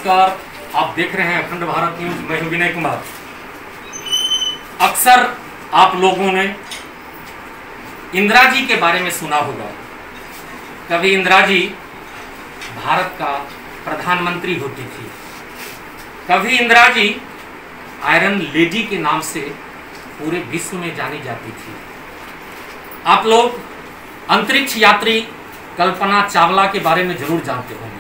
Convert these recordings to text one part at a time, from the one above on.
नमस्कार, आप देख रहे हैं अखंड भारत न्यूज। मैं हूं विनय कुमार। अक्सर आप लोगों ने इंदिरा जी के बारे में सुना होगा। कभी इंदिरा जी भारत का प्रधानमंत्री होती थी, कभी इंदिरा जी आयरन लेडी के नाम से पूरे विश्व में जानी जाती थी। आप लोग अंतरिक्ष यात्री कल्पना चावला के बारे में जरूर जानते होंगे।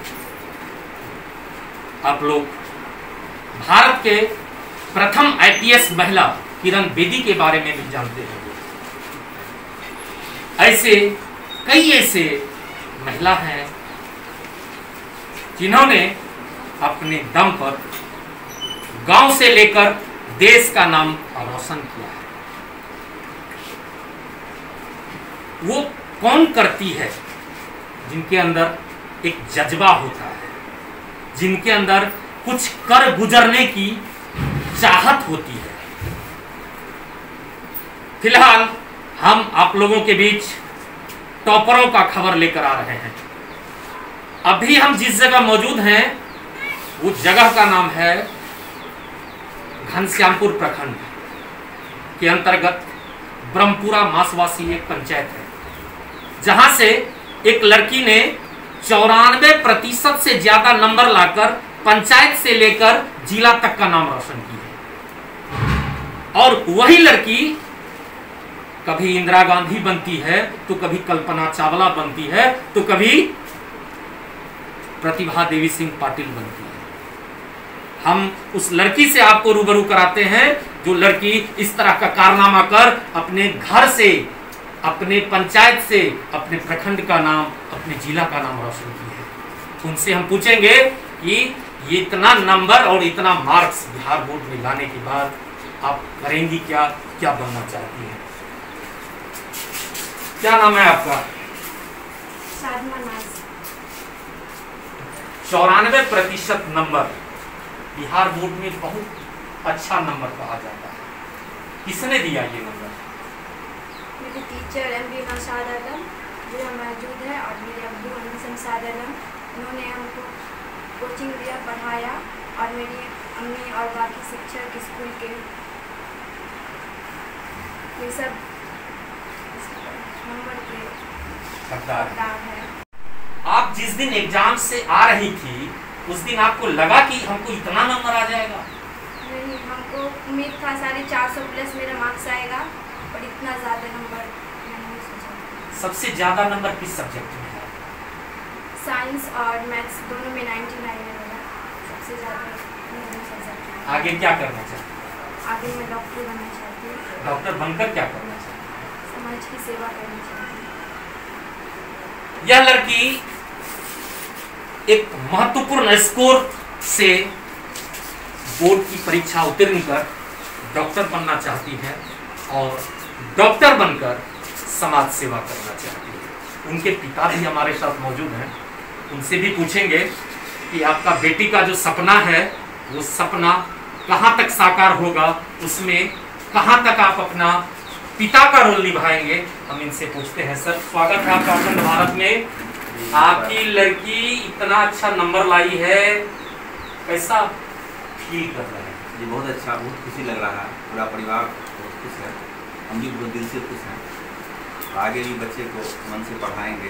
आप लोग भारत के प्रथम आईपीएस महिला किरण बेदी के बारे में भी जानते होंगे। ऐसे महिला हैं जिन्होंने अपने दम पर गांव से लेकर देश का नाम रोशन किया है। वो कौन करती है जिनके अंदर एक जज्बा होता है, जिनके अंदर कुछ कर गुजरने की चाहत होती है। फिलहाल हम आप लोगों के बीच टॉपरों का खबर लेकर आ रहे हैं। अभी हम जिस जगह मौजूद हैं वो जगह का नाम है घनश्यामपुर प्रखंड के अंतर्गत ब्रह्मपुरा मासवासी एक पंचायत है, जहां से एक लड़की ने 94% से ज्यादा नंबर लाकर पंचायत से लेकर जिला तक का नाम रोशन किया है। और वही लड़की कभी इंदिरा गांधी बनती है, तो कभी कल्पना चावला बनती है, तो कभी प्रतिभा देवी सिंह पाटिल बनती है। हम उस लड़की से आपको रूबरू कराते हैं जो लड़की इस तरह का कारनामा कर अपने घर से, अपने पंचायत से, अपने प्रखंड का नाम, अपने जिला का नाम रोशन की है। उनसे हम पूछेंगे कि ये इतना नंबर और इतना मार्क्स बिहार बोर्ड में लाने के बाद आप करेंगी क्या, क्या बनना चाहती हैं? क्या नाम है आपका? 94% नंबर बिहार बोर्ड में बहुत अच्छा नंबर कहा जाता है। किसने दिया ये नंबर? मेरे टीचर एमबी नौशाद आलम जो मौजूद है, और मेरे अब्दू शमशाद आलम, उन्होंने हमको कोचिंग दिया, पढ़ाया, और मेरी अम्मी और बाकी शिक्षक स्कूल के ये सब नंबर के हकदार है। आप जिस दिन एग्जाम से आ रही थी उस दिन आपको लगा कि हमको इतना नंबर आ जाएगा? नहीं, हमको उम्मीद था 450 प्लस मेरा मार्क्स आएगा, पर इतना ज़्यादा नंबर मैंने नहीं सोचा। सबसे ज्यादा नंबर किस सब्जेक्ट में है? साइंस और मैथ्स दोनों में 99 है मेरा, सबसे ज़्यादा सब्जेक्ट है। आगे क्या करना चाहती हैं? आगे मैं डॉक्टर बनना चाहती हूँ। डॉक्टर बनकर क्या करना चाहती हैं? समाज की सेवा करना चाहती हूँ। यह लड़की एक महत्वपूर्ण स्कोर से बोर्ड की परीक्षा उत्तीर्ण कर डॉक्टर बनना चाहती है और डॉक्टर बनकर समाज सेवा करना चाहती है। उनके पिता भी हमारे साथ मौजूद हैं, उनसे भी पूछेंगे कि आपका बेटी का जो सपना है वो सपना कहाँ तक साकार होगा, उसमें कहाँ तक आप अपना पिता का रोल निभाएंगे। हम इनसे पूछते हैं। सर, स्वागत है आपका अखंड भारत में। आपकी लड़की इतना अच्छा नंबर लाई है, कैसा फील कर रहे हैं? जी बहुत अच्छा, बहुत खुशी लग रहा है। पूरा परिवार बहुत खुश है, हम भी बहुत दिल से खुश हैं। आगे भी बच्चे को मन से पढ़ाएंगे।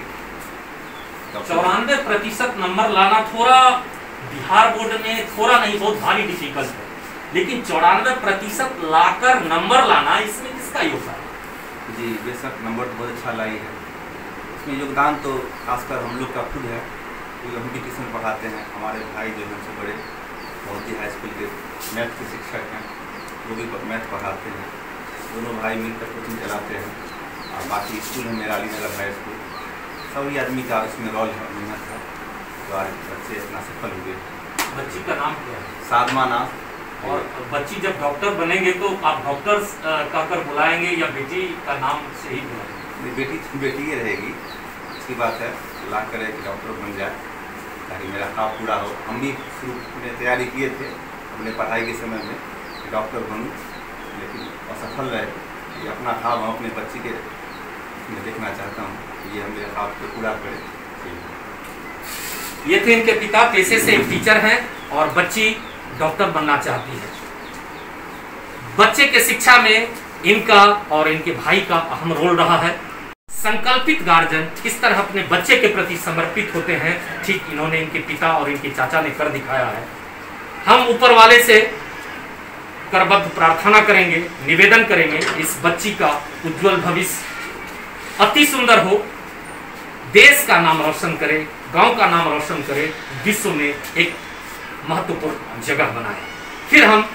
94% नंबर लाना थोड़ा बिहार बोर्ड में थोड़ा नहीं, बहुत भारी डिफिकल्ट है, लेकिन 94% लाकर नंबर लाना, इसमें किसका योगदान है? जी बेशक नंबर तो बहुत अच्छा लाई है। इसमें योगदान तो खासकर हम लोग का खुद है, क्योंकि हम भी ट्यूशन पढ़ाते हैं। हमारे भाई जो हमसे बड़े मोदी हाई स्कूल के मैथ के शिक्षक हैं, वो भी मैथ पढ़ाते हैं। दोनों भाई मिलकर कोचिंग चलाते हैं। और बाकी स्कूल है मेरा अलीनगर हाई स्कूल, सभी आदमी का इसमें रोल है, मेहनत है, तो आज बच्चे इतना सफल हुए। बच्ची का नाम क्या है? साधमा नाम। और बच्ची जब डॉक्टर बनेंगे तो आप डॉक्टर कहकर बुलाएंगे या बेटी का नाम से ही बुलाएंगे? बेटी ही रहेगी, अच्छी बात है। अल्लाह करे कि डॉक्टर बन जाए ताकि मेरा ख्वाब पूरा हो। हम भी शुरू में तैयारी किए थे अपने पढ़ाई के समय में कि डॉक्टर बनूं, लेकिन असफल रहे। ये अपना ख्वाब हम अपने बच्ची के मैं देखना चाहता हूँ कि ये मेरे ख्वाब को पूरा करे। ये थे इनके पिता, पेशे से एक टीचर हैं और बच्ची डॉक्टर बनना चाहती है। बच्चे के शिक्षा में इनका और इनके भाई का अहम रोल रहा है। संकल्पित गार्जियन किस तरह अपने बच्चे के प्रति समर्पित होते हैं, ठीक इन्होंने इनके पिता और इनके चाचा ने कर दिखाया है। हम ऊपर वाले से करबद्ध प्रार्थना करेंगे, निवेदन करेंगे, इस बच्ची का उज्जवल भविष्य अति सुंदर हो, देश का नाम रोशन करे, गांव का नाम रोशन करे, विश्व में एक महत्वपूर्ण जगह बनाए। फिर हम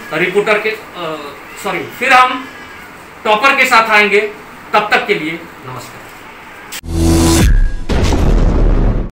फिर हम टॉपर के साथ आएंगे। तब तक के लिए नमस्कार।